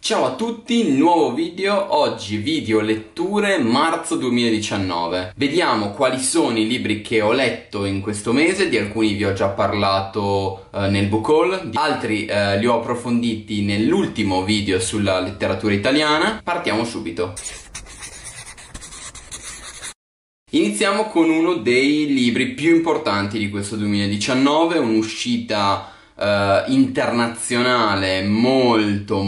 Ciao a tutti, nuovo video, oggi video letture marzo 2019. Vediamo quali sono i libri che ho letto in questo mese, di alcuni vi ho già parlato nel book haul, altri li ho approfonditi nell'ultimo video sulla letteratura italiana. Partiamo subito. Iniziamo con uno dei libri più importanti di questo 2019, un'uscita internazionale molto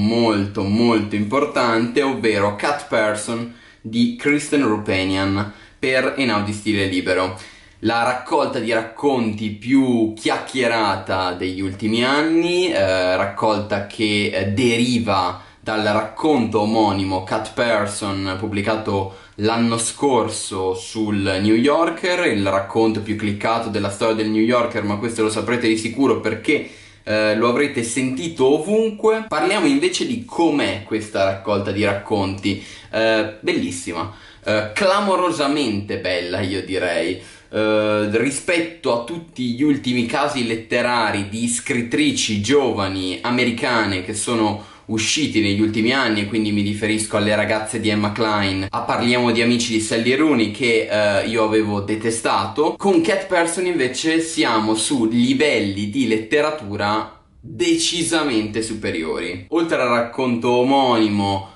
importante, ovvero Cat Person di Kristen Roupenian per Einaudi Stile Libero, la raccolta di racconti più chiacchierata degli ultimi anni, raccolta che deriva dal racconto omonimo Cat Person pubblicato l'anno scorso sul New Yorker, il racconto più cliccato della storia del New Yorker, ma questo lo saprete di sicuro perché lo avrete sentito ovunque. Parliamo invece di com'è questa raccolta di racconti, bellissima, clamorosamente bella, io direi. Rispetto a tutti gli ultimi casi letterari di scrittrici giovani americane che sono usciti negli ultimi anni, e quindi mi riferisco alle ragazze di Emma Cline, a Parliamo di amici di Sally Rooney che io avevo detestato. Con Cat Person invece siamo su livelli di letteratura decisamente superiori. Oltre al racconto omonimo,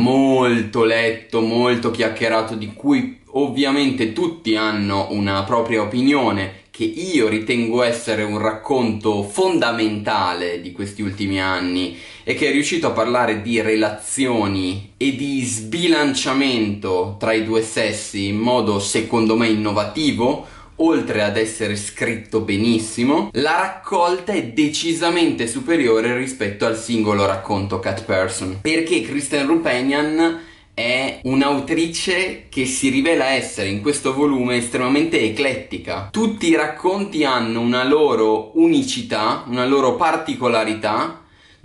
molto letto, molto chiacchierato, di cui ovviamente tutti hanno una propria opinione, che io ritengo essere un racconto fondamentale di questi ultimi anni e che è riuscito a parlare di relazioni e di sbilanciamento tra i due sessi in modo secondo me innovativo, oltre ad essere scritto benissimo. La raccolta è decisamente superiore rispetto al singolo racconto Cat Person, perché Kristen Roupenian è un'autrice che si rivela essere in questo volume estremamente eclettica. Tutti i racconti hanno una loro unicità, una loro particolarità,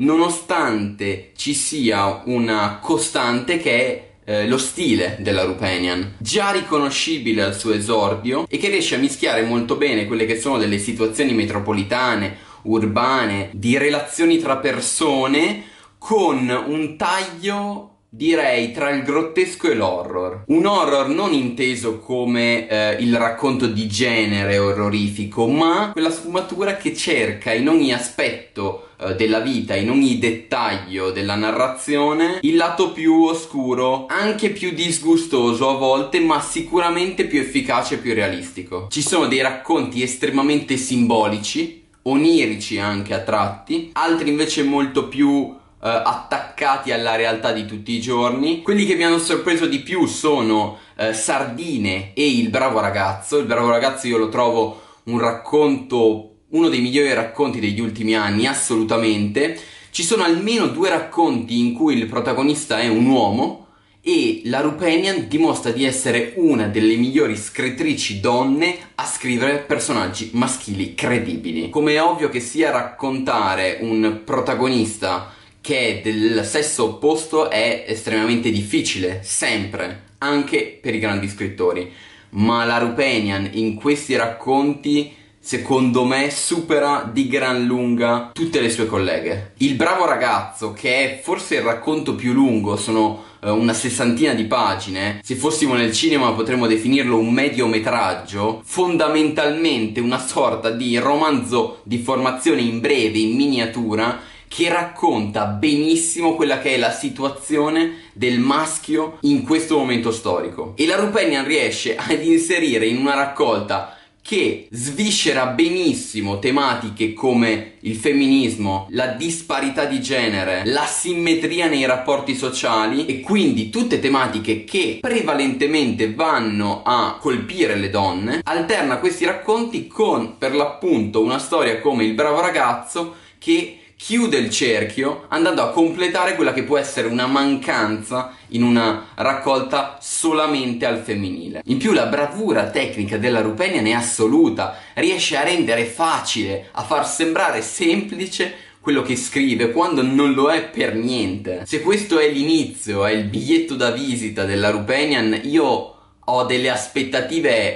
nonostante ci sia una costante che è lo stile della Roupenian, già riconoscibile al suo esordio e che riesce a mischiare molto bene quelle che sono delle situazioni metropolitane, urbane, di relazioni tra persone, con un taglio direi tra il grottesco e l'horror. Un horror non inteso come il racconto di genere orrorifico, ma quella sfumatura che cerca in ogni aspetto della vita, in ogni dettaglio della narrazione, il lato più oscuro, anche più disgustoso a volte, ma sicuramente più efficace e più realistico. Ci sono dei racconti estremamente simbolici, onirici anche a tratti, altri invece molto più attaccati alla realtà di tutti i giorni. Quelli che mi hanno sorpreso di più sono Sardine e Il bravo ragazzo. Il bravo ragazzo io lo trovo un racconto, uno dei migliori racconti degli ultimi anni, assolutamente. Ci sono almeno due racconti in cui il protagonista è un uomo e la Roupenian dimostra di essere una delle migliori scrittrici donne a scrivere personaggi maschili credibili. Come è ovvio che sia raccontare un protagonista che è del sesso opposto è estremamente difficile, sempre, anche per i grandi scrittori, ma la Roupenian in questi racconti secondo me supera di gran lunga tutte le sue colleghe. Il bravo ragazzo, che è forse il racconto più lungo, sono una sessantina di pagine, se fossimo nel cinema potremmo definirlo un mediometraggio, fondamentalmente una sorta di romanzo di formazione in breve, in miniatura, che racconta benissimo quella che è la situazione del maschio in questo momento storico. E la Roupenian riesce ad inserire in una raccolta che sviscera benissimo tematiche come il femminismo, la disparità di genere, l'asimmetria nei rapporti sociali, e quindi tutte tematiche che prevalentemente vanno a colpire le donne. Alterna questi racconti con, per l'appunto, una storia come Il bravo ragazzo che chiude il cerchio andando a completare quella che può essere una mancanza in una raccolta solamente al femminile. In più la bravura tecnica della Roupenian è assoluta, riesce a rendere facile, a far sembrare semplice quello che scrive quando non lo è per niente. Se questo è l'inizio, è il biglietto da visita della Roupenian, io ho delle aspettative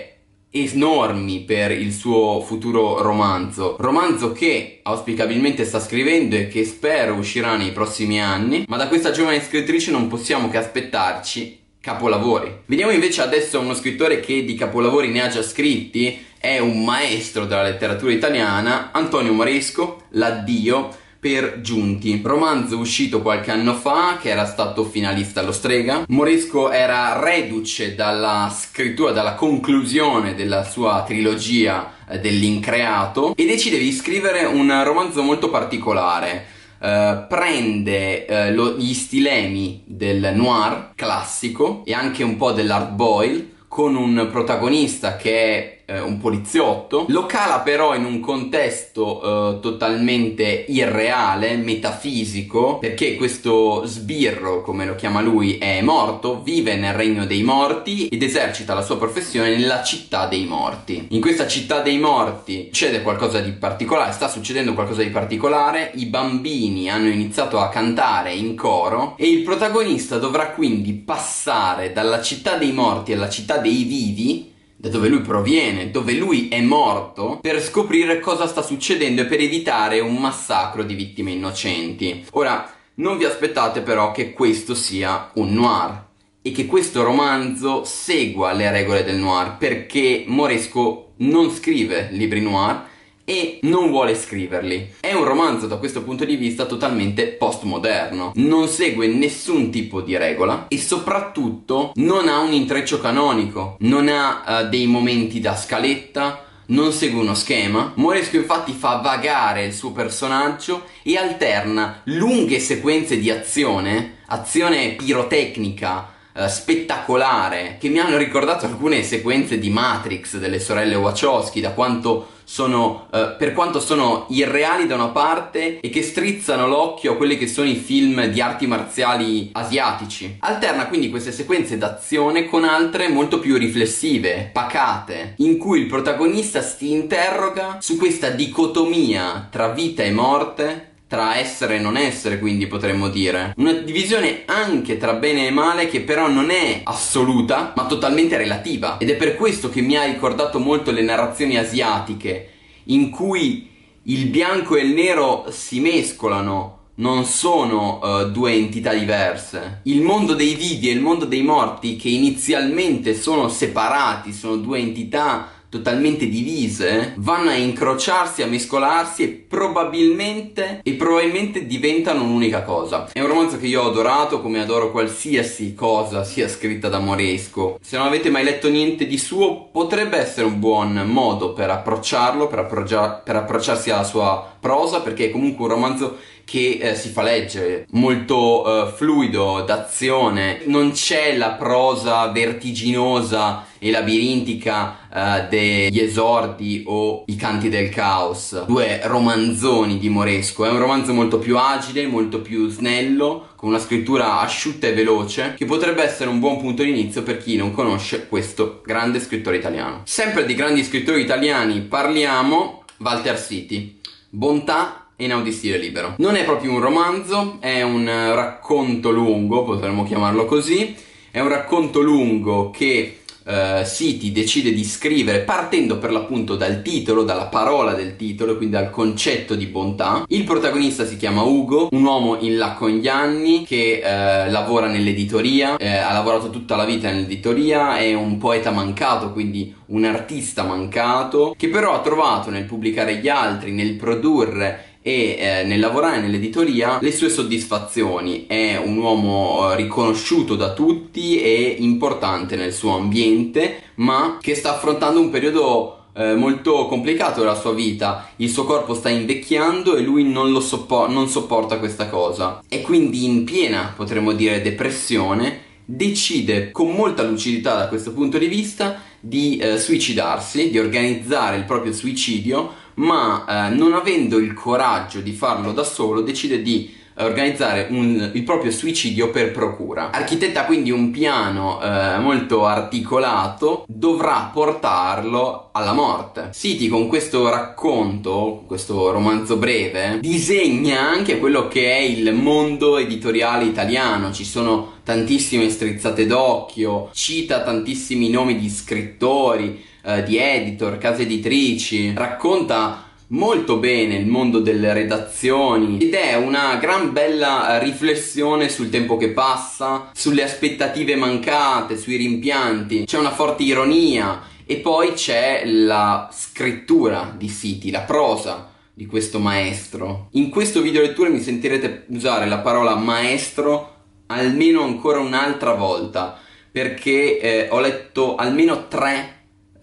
enormi per il suo futuro romanzo che auspicabilmente sta scrivendo e che spero uscirà nei prossimi anni, ma da questa giovane scrittrice non possiamo che aspettarci capolavori. Veniamo invece adesso a uno scrittore che di capolavori ne ha già scritti, è un maestro della letteratura italiana, Antonio Moresco, L'addio per giunti, romanzo uscito qualche anno fa che era stato finalista allo Strega. Moresco era reduce dalla scrittura, dalla conclusione della sua trilogia dell'Increato e decide di scrivere un romanzo molto particolare. Prende gli stilemi del noir classico e anche un po' dell'hard boiled, con un protagonista che è un poliziotto, lo cala però in un contesto totalmente irreale, metafisico, perché questo sbirro, come lo chiama lui, è morto, vive nel regno dei morti ed esercita la sua professione nella città dei morti. In questa città dei morti succede qualcosa di particolare, sta succedendo qualcosa di particolare, i bambini hanno iniziato a cantare in coro e il protagonista dovrà quindi passare dalla città dei morti alla città dei vivi, da dove lui proviene, dove lui è morto, per scoprire cosa sta succedendo e per evitare un massacro di vittime innocenti. Ora, non vi aspettate però che questo sia un noir e che questo romanzo segua le regole del noir, perché Moresco non scrive libri noir e non vuole scriverli. È un romanzo da questo punto di vista totalmente postmoderno, non segue nessun tipo di regola e soprattutto non ha un intreccio canonico, non ha dei momenti da scaletta, non segue uno schema. Moresco infatti fa vagare il suo personaggio e alterna lunghe sequenze di azione pirotecnica, spettacolare, che mi hanno ricordato alcune sequenze di Matrix delle sorelle Wachowski, da quanto sono, per quanto sono irreali da una parte e che strizzano l'occhio a quelli che sono i film di arti marziali asiatici. Alterna quindi queste sequenze d'azione con altre molto più riflessive, pacate, in cui il protagonista si interroga su questa dicotomia tra vita e morte, tra essere e non essere, quindi potremmo dire. Una divisione anche tra bene e male che però non è assoluta, ma totalmente relativa. Ed è per questo che mi ha ricordato molto le narrazioni asiatiche, in cui il bianco e il nero si mescolano, non sono due entità diverse. Il mondo dei vivi e il mondo dei morti, che inizialmente sono separati, sono due entità totalmente divise, vanno a incrociarsi, a mescolarsi e probabilmente diventano un'unica cosa. È un romanzo che io ho adorato, come adoro qualsiasi cosa sia scritta da Moresco. Se non avete mai letto niente di suo, potrebbe essere un buon modo per approcciarlo, per approcciarsi alla sua prosa, perché è comunque un romanzo che si fa leggere, molto fluido, d'azione. Non c'è la prosa vertiginosa e labirintica degli esordi o i canti del caos, due romanzoni di Moresco. È un romanzo molto più agile, molto più snello, con una scrittura asciutta e veloce, che potrebbe essere un buon punto di inizio per chi non conosce questo grande scrittore italiano. Sempre di grandi scrittori italiani parliamo. Walter Siti, Bontà e Inaudi stile libero. Non è proprio un romanzo, è un racconto lungo, potremmo chiamarlo così. È un racconto lungo che Siti decide di scrivere partendo per l'appunto dal titolo, dalla parola del titolo, quindi dal concetto di bontà. Il protagonista si chiama Ugo, un uomo in là con gli anni che lavora nell'editoria, ha lavorato tutta la vita nell'editoria, è un poeta mancato, quindi un artista mancato, che però ha trovato nel pubblicare gli altri, nel produrre e nel lavorare nell'editoria le sue soddisfazioni. È un uomo riconosciuto da tutti e importante nel suo ambiente, ma che sta affrontando un periodo molto complicato della sua vita. Il suo corpo sta invecchiando e lui non sopporta questa cosa, e quindi in piena, potremmo dire, depressione, decide con molta lucidità da questo punto di vista di suicidarsi, di organizzare il proprio suicidio, ma non avendo il coraggio di farlo da solo, decide di organizzare il proprio suicidio per procura. Architetta quindi un piano molto articolato, dovrà portarlo alla morte. Siti con questo racconto, questo romanzo breve, disegna anche quello che è il mondo editoriale italiano. Ci sono tantissime strizzate d'occhio, cita tantissimi nomi di scrittori, di editor, case editrici, racconta molto bene il mondo delle redazioni ed è una gran bella riflessione sul tempo che passa, sulle aspettative mancate, sui rimpianti. C'è una forte ironia e poi c'è la scrittura di Siti, la prosa di questo maestro. In questo video lettura mi sentirete usare la parola maestro almeno ancora un'altra volta, perché ho letto almeno 3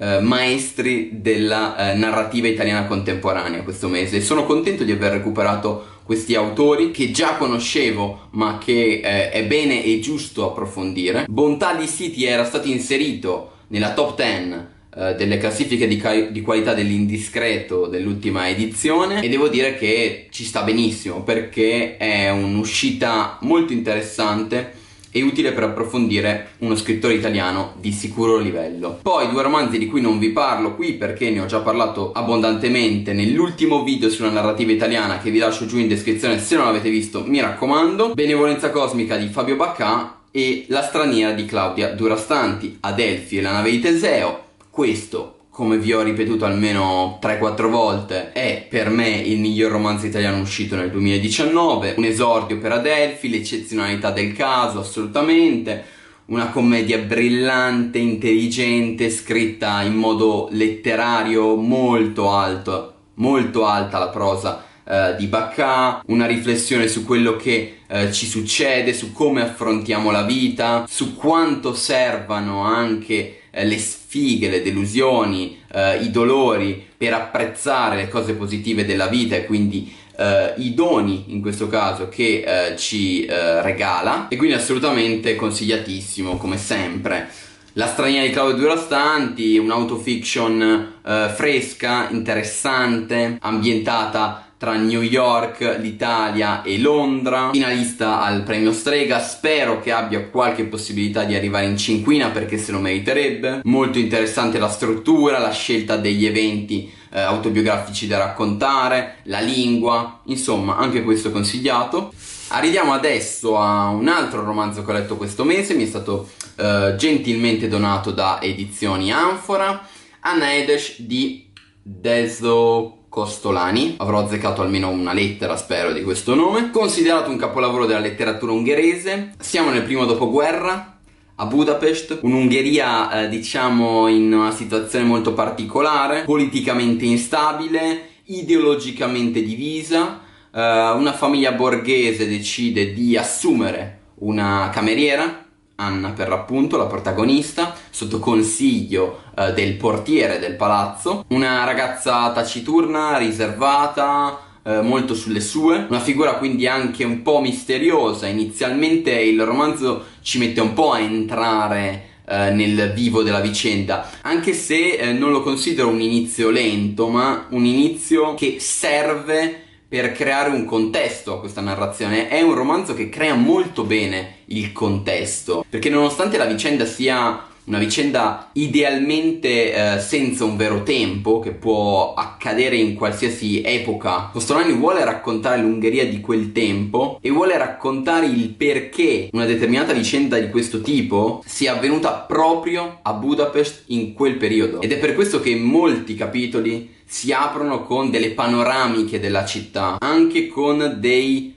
maestri della narrativa italiana contemporanea questo mese. Sono contento di aver recuperato questi autori che già conoscevo ma che è bene e giusto approfondire. Bontà di Siti era stato inserito nella top 10 delle classifiche di qualità dell'Indiscreto dell'ultima edizione e devo dire che ci sta benissimo, perché è un'uscita molto interessante e utile per approfondire uno scrittore italiano di sicuro livello. Poi 2 romanzi di cui non vi parlo qui perché ne ho già parlato abbondantemente nell'ultimo video sulla narrativa italiana, che vi lascio giù in descrizione se non l'avete visto, mi raccomando: Benevolenza Cosmica di Fabio Baccà e La straniera di Claudia Durastanti. Adelphi e la nave di Teseo. Questo, come vi ho ripetuto almeno 3-4 volte, è per me il miglior romanzo italiano uscito nel 2019, un esordio per Adelphi, l'eccezionalità del caso, assolutamente, una commedia brillante, intelligente, scritta in modo letterario molto alto, molto alta la prosa di Baccà, una riflessione su quello che ci succede, su come affrontiamo la vita, su quanto servano anche le sfighe, le delusioni, i dolori per apprezzare le cose positive della vita e quindi i doni in questo caso che ci regala, e quindi assolutamente consigliatissimo come sempre. La straniera di Claudio Durastanti, un'autofiction fresca, interessante, ambientata tra New York, l'Italia e Londra, finalista al premio Strega. Spero che abbia qualche possibilità di arrivare in cinquina, perché se lo meriterebbe. Molto interessante la struttura, la scelta degli eventi autobiografici da raccontare, la lingua, insomma anche questo consigliato. Arriviamo adesso a un altro romanzo che ho letto questo mese, mi è stato gentilmente donato da Edizioni Anfora, Anna Edes di Deso Costolani. Avrò azzeccato almeno una lettera, spero, di questo nome. Considerato un capolavoro della letteratura ungherese. Siamo nel primo dopoguerra, a Budapest, un'Ungheria diciamo in una situazione molto particolare, politicamente instabile, ideologicamente divisa. Una famiglia borghese decide di assumere una cameriera, Anna per l'appunto, la protagonista, sotto consiglio del portiere del palazzo. Una ragazza taciturna, riservata, molto sulle sue, una figura quindi anche un po' misteriosa. Inizialmente il romanzo ci mette un po' a entrare nel vivo della vicenda, anche se non lo considero un inizio lento, ma un inizio che serve per creare un contesto a questa narrazione. È un romanzo che crea molto bene il contesto, perché nonostante la vicenda sia una vicenda idealmente senza un vero tempo, che può accadere in qualsiasi epoca, Costolani vuole raccontare l'Ungheria di quel tempo e vuole raccontare il perché una determinata vicenda di questo tipo sia avvenuta proprio a Budapest in quel periodo. Ed è per questo che molti capitoli si aprono con delle panoramiche della città, anche con dei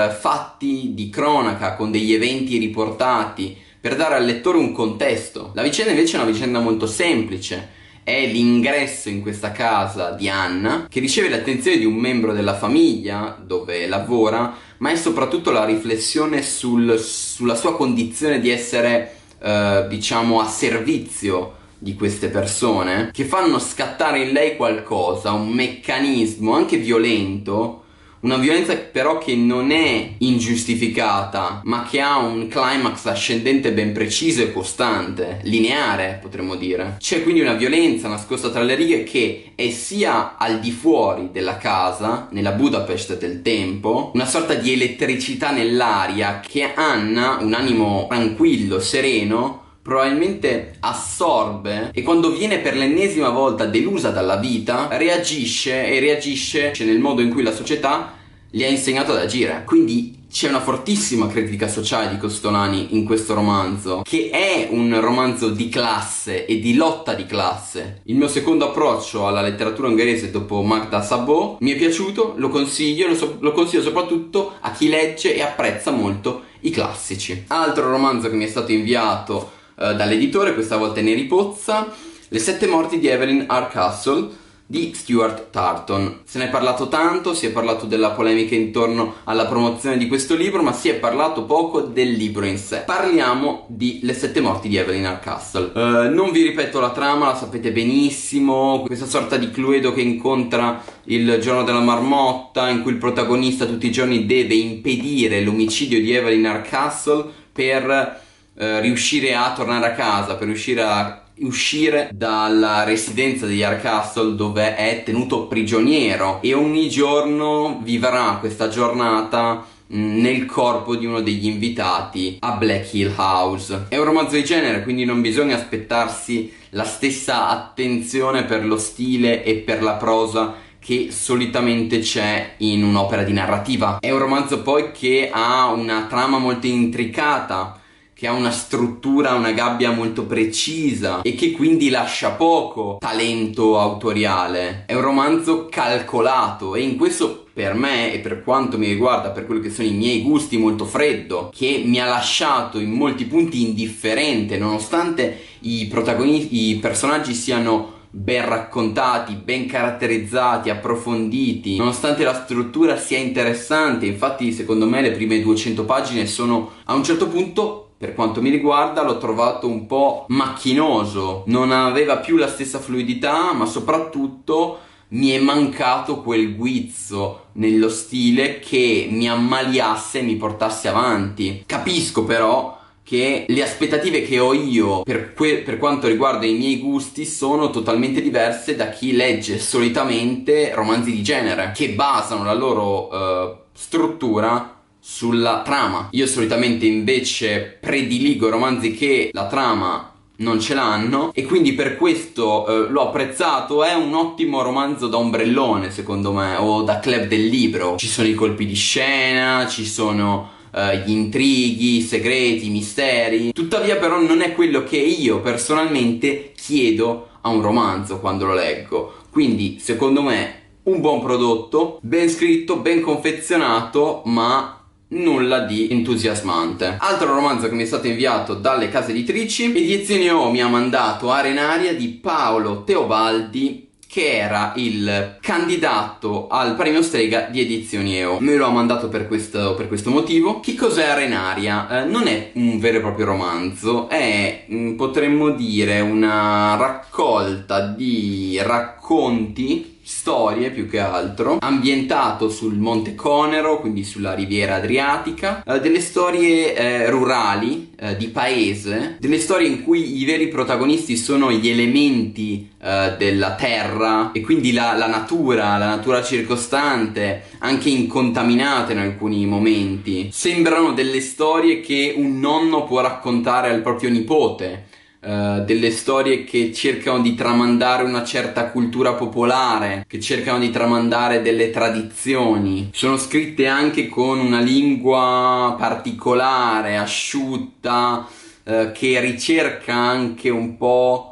fatti di cronaca, con degli eventi riportati, per dare al lettore un contesto. La vicenda invece è una vicenda molto semplice. È l'ingresso in questa casa di Anna, che riceve l'attenzione di un membro della famiglia dove lavora, ma è soprattutto la riflessione sulla sua condizione di essere diciamo a servizio di queste persone, che fanno scattare in lei qualcosa, un meccanismo anche violento, una violenza però che non è ingiustificata, ma che ha un climax ascendente ben preciso e costante, lineare potremmo dire. C'è quindi una violenza nascosta tra le righe che è sia al di fuori della casa, nella Budapest del tempo, una sorta di elettricità nell'aria che Anna, un animo tranquillo, sereno, probabilmente assorbe, e quando viene per l'ennesima volta delusa dalla vita reagisce nel modo in cui la società gli ha insegnato ad agire. Quindi C'è una fortissima critica sociale di Costolani in questo romanzo, che è un romanzo di classe e di lotta di classe. Il mio secondo approccio alla letteratura ungherese dopo Magda Szabó mi è piaciuto, lo consiglio soprattutto a chi legge e apprezza molto i classici. Altro romanzo che mi è stato inviato dall'editore, questa volta è Neri Pozza, Le sette morti di Evelyn Hardcastle di Stuart Tarton. Se ne è parlato tanto, si è parlato della polemica intorno alla promozione di questo libro, ma si è parlato poco del libro in sé. Parliamo di Le sette morti di Evelyn Hardcastle. Non vi ripeto la trama, la sapete benissimo, questa sorta di Cluedo che incontra il giorno della marmotta, in cui il protagonista tutti i giorni deve impedire l'omicidio di Evelyn Hardcastle per riuscire a tornare a casa, per uscire dalla residenza degli Hardcastle dove è tenuto prigioniero, e ogni giorno vivrà questa giornata nel corpo di uno degli invitati a Black Hill House. È un romanzo di genere, quindi non bisogna aspettarsi la stessa attenzione per lo stile e per la prosa che solitamente c'è in un'opera di narrativa. È un romanzo poi che ha una trama molto intricata, che ha una struttura, una gabbia molto precisa e che quindi lascia poco talento autoriale. È un romanzo calcolato e in questo, per me e per quanto mi riguarda, per quello che sono i miei gusti, molto freddo, che mi ha lasciato in molti punti indifferente, nonostante i personaggi siano ben raccontati, ben caratterizzati, approfonditi, nonostante la struttura sia interessante. Infatti secondo me le prime 200 pagine sono, a un certo punto, per quanto mi riguarda, l'ho trovato un po' macchinoso, non aveva più la stessa fluidità, ma soprattutto mi è mancato quel guizzo nello stile che mi ammaliasse e mi portasse avanti. Capisco però che le aspettative che ho io per quanto riguarda i miei gusti sono totalmente diverse da chi legge solitamente romanzi di genere, che basano la loro struttura sulla trama. Io solitamente invece prediligo romanzi che la trama non ce l'hanno e quindi per questo l'ho apprezzato. È un ottimo romanzo da ombrellone secondo me, o da club del libro. Ci sono i colpi di scena, ci sono gli intrighi, i segreti, i misteri. Tuttavia però non è quello che io personalmente chiedo a un romanzo quando lo leggo. Quindi secondo me un buon prodotto, ben scritto, ben confezionato, ma nulla di entusiasmante. Altro romanzo che mi è stato inviato dalle case editrici, Edizioni O mi ha mandato Arenaria di Paolo Teobaldi, che era il candidato al premio Strega di Edizioni EO. Me lo ha mandato per questo motivo. Che cos'è Arenaria? Non è un vero e proprio romanzo, è potremmo dire una raccolta di racconti, storie più che altro, ambientato sul Monte Conero, quindi sulla riviera adriatica, delle storie rurali, di paese, delle storie in cui i veri protagonisti sono gli elementi della terra e quindi la natura circostante, anche incontaminata in alcuni momenti. Sembrano delle storie che un nonno può raccontare al proprio nipote. Delle storie che cercano di tramandare una certa cultura popolare, che cercano di tramandare delle tradizioni. Sono scritte anche con una lingua particolare, asciutta, che ricerca anche un po'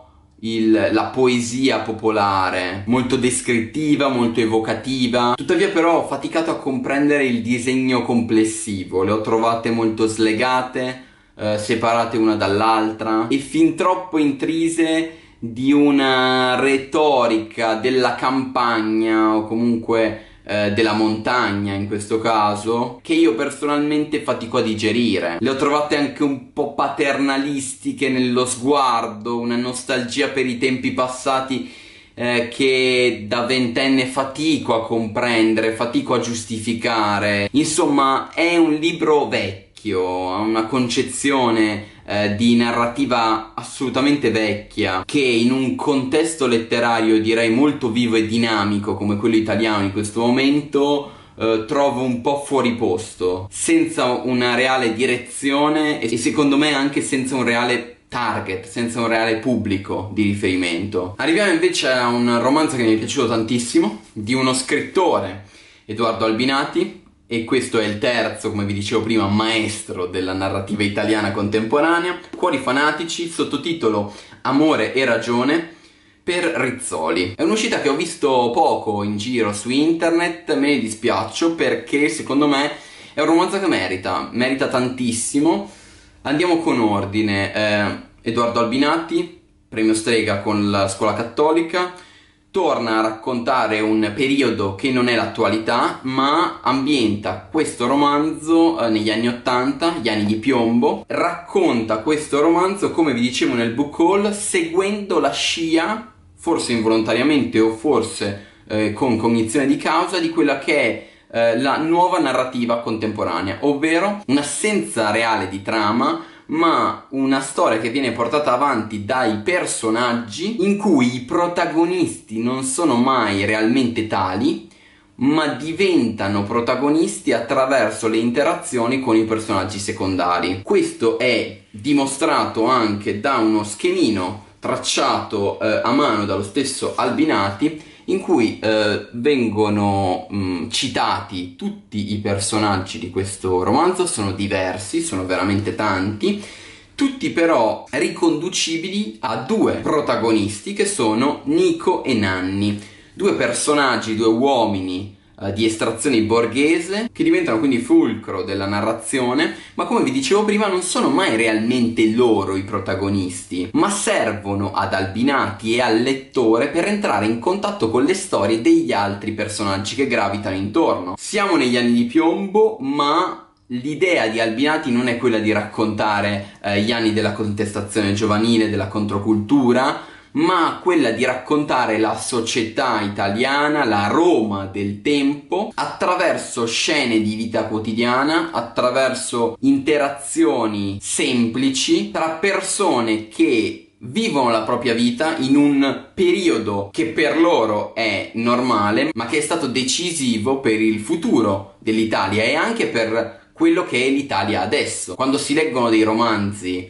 la poesia popolare, molto descrittiva, molto evocativa. Tuttavia però ho faticato a comprendere il disegno complessivo, le ho trovate molto slegate, separate una dall'altra e fin troppo intrise di una retorica della campagna o comunque della montagna in questo caso, che io personalmente fatico a digerire. Le ho trovate anche un po' paternalistiche nello sguardo, una nostalgia per i tempi passati che da ventenne fatico a comprendere, fatico a giustificare. Insomma, è un libro vecchio, ha una concezione di narrativa assolutamente vecchia, che in un contesto letterario direi molto vivo e dinamico come quello italiano in questo momento trovo un po' fuori posto, senza una reale direzione e secondo me anche senza un reale target, senza un reale pubblico di riferimento. Arriviamo invece a un romanzo che mi è piaciuto tantissimo, di uno scrittore, Edoardo Albinati, e questo è il terzo, come vi dicevo prima, maestro della narrativa italiana contemporanea, Cuori fanatici, sottotitolo Amore e ragione, per Rizzoli. È un'uscita che ho visto poco in giro su internet, me ne dispiaccio perché secondo me è un romanzo che merita tantissimo. Andiamo con ordine. Edoardo Albinati, premio Strega con la Scuola Cattolica, torna a raccontare un periodo che non è l'attualità, ma ambienta questo romanzo negli anni '80, gli anni di piombo. Racconta questo romanzo, come vi dicevo nel book haul, seguendo la scia, forse involontariamente o forse con cognizione di causa, di quella che è la nuova narrativa contemporanea, ovvero un'assenza reale di trama, ma una storia che viene portata avanti dai personaggi in cui i protagonisti non sono mai realmente tali, ma diventano protagonisti attraverso le interazioni con i personaggi secondari. Questo è dimostrato anche da uno schemino tracciato a mano dallo stesso Albinati, in cui vengono citati tutti i personaggi di questo romanzo. Sono diversi, sono veramente tanti, tutti però riconducibili a due protagonisti che sono Nico e Nanni, due personaggi, due uomini di estrazione borghese che diventano quindi fulcro della narrazione, ma come vi dicevo prima non sono mai realmente loro i protagonisti, ma servono ad Albinati e al lettore per entrare in contatto con le storie degli altri personaggi che gravitano intorno. Siamo negli anni di piombo, ma l'idea di Albinati non è quella di raccontare gli anni della contestazione giovanile, della controcultura, ma quella di raccontare la società italiana, la Roma del tempo, attraverso scene di vita quotidiana, attraverso interazioni semplici tra persone che vivono la propria vita in un periodo che per loro è normale, ma che è stato decisivo per il futuro dell'Italia e anche per quello che è l'Italia adesso. Quando si leggono dei romanzi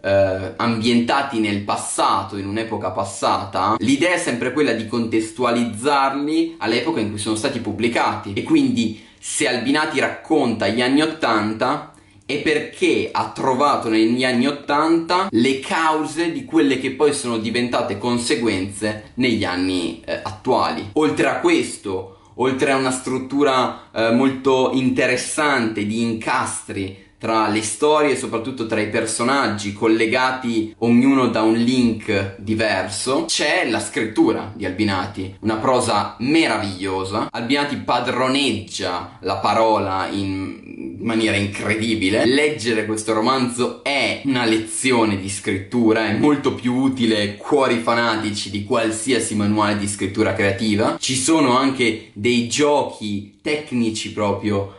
ambientati nel passato, in un'epoca passata, l'idea è sempre quella di contestualizzarli all'epoca in cui sono stati pubblicati, e quindi se Albinati racconta gli anni '80 è perché ha trovato negli anni '80 le cause di quelle che poi sono diventate conseguenze negli anni attuali. Oltre a questo, oltre a una struttura molto interessante di incastri tra le storie e soprattutto tra i personaggi collegati ognuno da un link diverso, c'è la scrittura di Albinati, una prosa meravigliosa. Albinati padroneggia la parola in maniera incredibile. Leggere questo romanzo è una lezione di scrittura, è molto più utile Cuori fanatici di qualsiasi manuale di scrittura creativa. Ci sono anche dei giochi tecnici proprio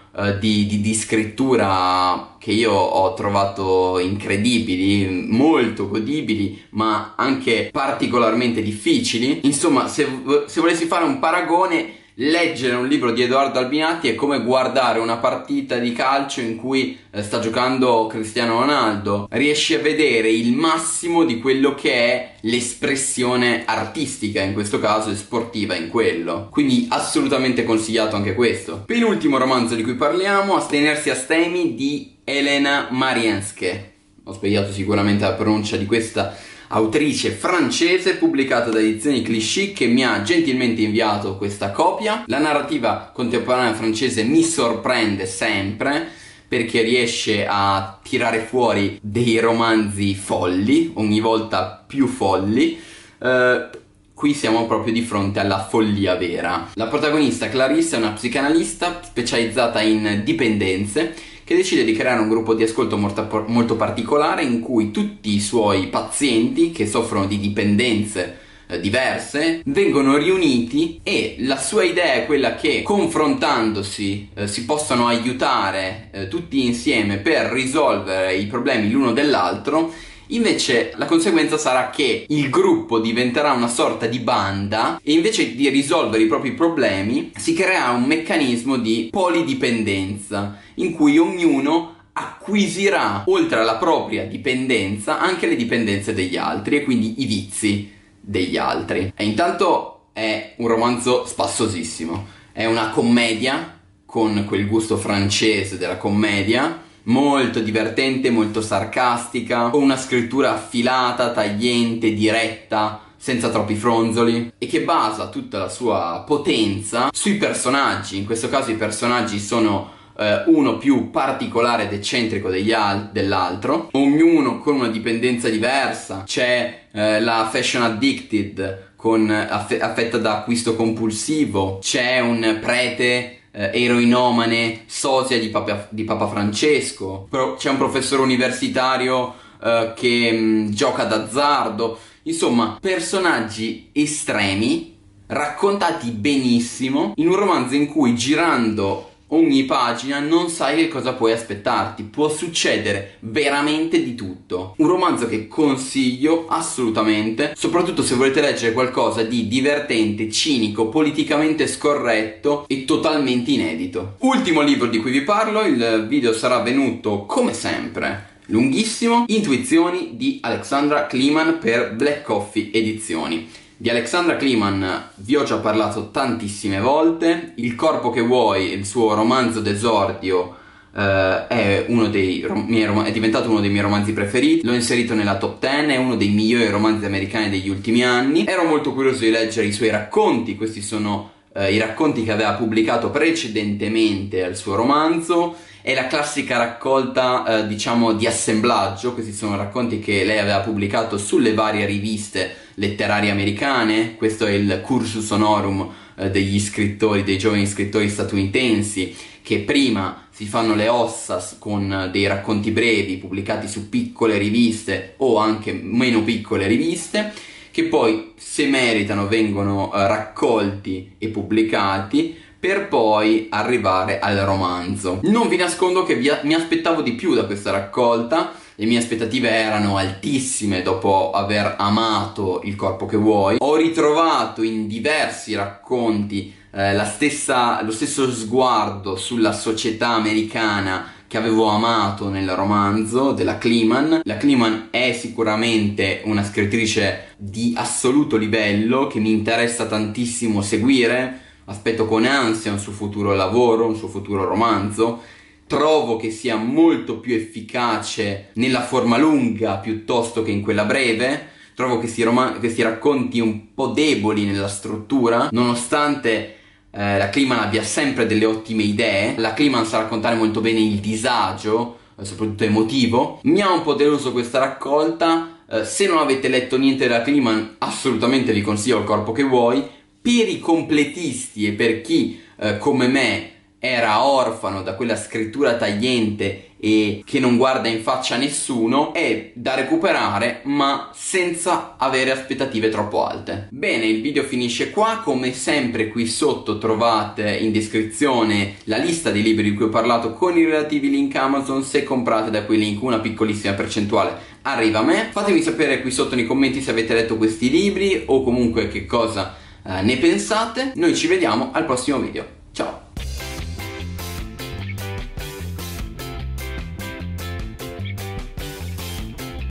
di scrittura che io ho trovato incredibili, molto godibili, ma anche particolarmente difficili. Insomma, se volessi fare un paragone, leggere un libro di Edoardo Albinati è come guardare una partita di calcio in cui sta giocando Cristiano Ronaldo. Riesci a vedere il massimo di quello che è l'espressione artistica, in questo caso, e sportiva in quello. Quindi assolutamente consigliato anche questo. Penultimo romanzo di cui parliamo, Astenersi astemi, di Elena Marienske. Ho sbagliato sicuramente la pronuncia di questa autrice francese, pubblicata da Edizioni Clichy, che mi ha gentilmente inviato questa copia. La narrativa contemporanea francese mi sorprende sempre, perché riesce a tirare fuori dei romanzi folli, ogni volta più folli. Qui siamo proprio di fronte alla follia vera. La protagonista Clarisse è una psicanalista specializzata in dipendenze, che decide di creare un gruppo di ascolto molto particolare in cui tutti i suoi pazienti che soffrono di dipendenze diverse vengono riuniti, e la sua idea è quella che confrontandosi si possano aiutare tutti insieme per risolvere i problemi l'uno dell'altro. Invece la conseguenza sarà che il gruppo diventerà una sorta di banda, e invece di risolvere i propri problemi si creerà un meccanismo di polidipendenza in cui ognuno acquisirà, oltre alla propria dipendenza, anche le dipendenze degli altri e quindi i vizi degli altri. E intanto è un romanzo spassosissimo, è una commedia con quel gusto francese della commedia, molto divertente, molto sarcastica, con una scrittura affilata, tagliente, diretta, senza troppi fronzoli, e che basa tutta la sua potenza sui personaggi. In questo caso i personaggi sono uno più particolare ed eccentrico dell'altro, ognuno con una dipendenza diversa. C'è la fashion addicted affetta da acquisto compulsivo, c'è un prete eroinomane sosia di Papa Francesco, c'è un professore universitario che gioca d'azzardo. Insomma, personaggi estremi raccontati benissimo in un romanzo in cui, girando ogni pagina, non sai che cosa puoi aspettarti. Può succedere veramente di tutto. Un romanzo che consiglio assolutamente, soprattutto se volete leggere qualcosa di divertente, cinico, politicamente scorretto e totalmente inedito. Ultimo libro di cui vi parlo. Il video sarà venuto come sempre lunghissimo. Intuizioni di Alexandra Kleeman per Black Coffee Edizioni. Di Alexandra Kleeman vi ho già parlato tantissime volte. Il corpo che vuoi, il suo romanzo d'esordio, è diventato uno dei miei romanzi preferiti. L'ho inserito nella top 10, è uno dei migliori romanzi americani degli ultimi anni. Ero molto curioso di leggere i suoi racconti. Questi sono i racconti che aveva pubblicato precedentemente al suo romanzo. È la classica raccolta, diciamo, di assemblaggio. Questi sono racconti che lei aveva pubblicato sulle varie riviste letterarie americane. Questo è il cursus honorum degli scrittori, dei giovani scrittori statunitensi, che prima si fanno le ossa con dei racconti brevi pubblicati su piccole riviste o anche meno piccole riviste, che poi, se meritano, vengono raccolti e pubblicati, per poi arrivare al romanzo. Non vi nascondo che mi aspettavo di più da questa raccolta. Le mie aspettative erano altissime dopo aver amato Il corpo che vuoi. Ho ritrovato in diversi racconti lo stesso sguardo sulla società americana che avevo amato nel romanzo della Kleeman. La Kleeman è sicuramente una scrittrice di assoluto livello che mi interessa tantissimo seguire. Aspetto con ansia un suo futuro lavoro, un suo futuro romanzo. Trovo che sia molto più efficace nella forma lunga piuttosto che in quella breve. Trovo che questi racconti un po' deboli nella struttura, nonostante la Kleeman abbia sempre delle ottime idee. La Kleeman sa raccontare molto bene il disagio, soprattutto emotivo. Mi ha un po' deluso questa raccolta. Se non avete letto niente della Kleeman, assolutamente vi consiglio Il corpo che vuoi. Per i completisti e per chi come me era orfano da quella scrittura tagliente e che non guarda in faccia a nessuno, è da recuperare, ma senza avere aspettative troppo alte. Bene, il video finisce qua. Come sempre qui sotto trovate in descrizione la lista dei libri di cui ho parlato con i relativi link Amazon. Se comprate da quei link una piccolissima percentuale arriva a me. Fatemi sapere qui sotto nei commenti se avete letto questi libri o comunque che cosa ne pensate. Noi ci vediamo al prossimo video.